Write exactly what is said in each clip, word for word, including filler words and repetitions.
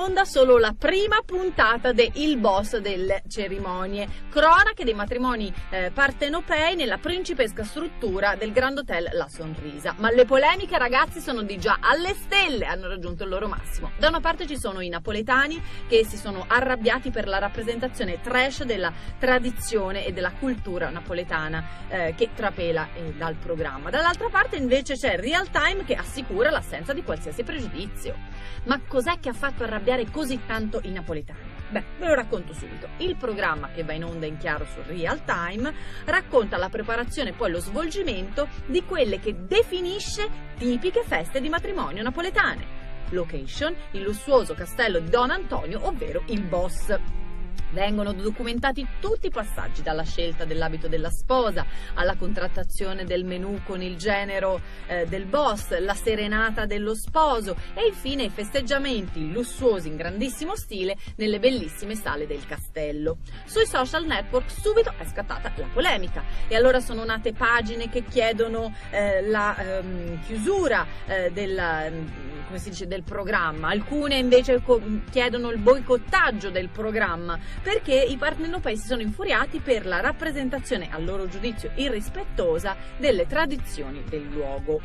onda solo la prima puntata de Il Boss delle cerimonie, cronache dei matrimoni eh, partenopei nella principesca struttura del Grand Hotel La Sonrisa. Ma le polemiche, ragazzi, sono di già alle stelle, hanno raggiunto il loro massimo. Da una parte ci sono i napoletani che si sono arrabbiati per la rappresentazione trash della tradizione e della cultura napoletana eh, che trapela eh, dal programma. Dall'altra parte invece c'è Real Time che assicura l'assenza di qualsiasi pregiudizio. Ma cos'è che ha fatto arrabbiare così tanto i napoletani? Beh, ve lo racconto subito. Il programma, che va in onda in chiaro su Real Time, racconta la preparazione e poi lo svolgimento di quelle che definisce tipiche feste di matrimonio napoletane. Location: il lussuoso castello di Don Antonio, ovvero il Boss. Vengono documentati tutti i passaggi, dalla scelta dell'abito della sposa alla contrattazione del menù con il genero eh, del boss, la serenata dello sposo e infine i festeggiamenti lussuosi in grandissimo stile nelle bellissime sale del castello. Sui social network subito è scattata la polemica e allora sono nate pagine che chiedono eh, la ehm, chiusura eh, della, come si dice, del programma, alcune invece chiedono il boicottaggio del programma, perché i partenopei si sono infuriati per la rappresentazione, a loro giudizio irrispettosa, delle tradizioni del luogo.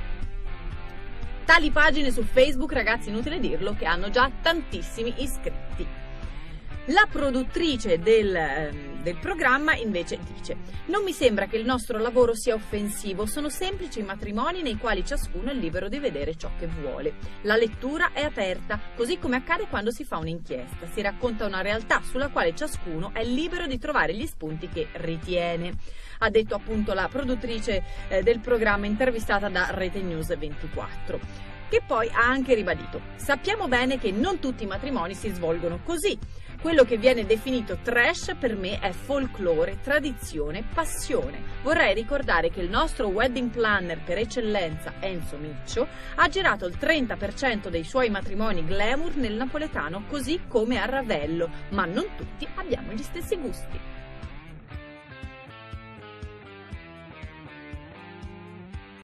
Tali pagine su Facebook, ragazzi, inutile dirlo, che hanno già tantissimi iscritti. La produttrice del, del programma invece dice: non mi sembra che il nostro lavoro sia offensivo, sono semplici matrimoni nei quali ciascuno è libero di vedere ciò che vuole. La lettura è aperta, così come accade quando si fa un'inchiesta, si racconta una realtà sulla quale ciascuno è libero di trovare gli spunti che ritiene. Ha detto appunto la produttrice eh, del programma intervistata da Rete News ventiquattro, che poi ha anche ribadito: sappiamo bene che non tutti i matrimoni si svolgono così. Quello che viene definito trash per me è folklore, tradizione, passione. Vorrei ricordare che il nostro wedding planner per eccellenza, Enzo Miccio, ha girato il trenta per cento dei suoi matrimoni glamour nel napoletano, così come a Ravello, ma non tutti abbiamo gli stessi gusti.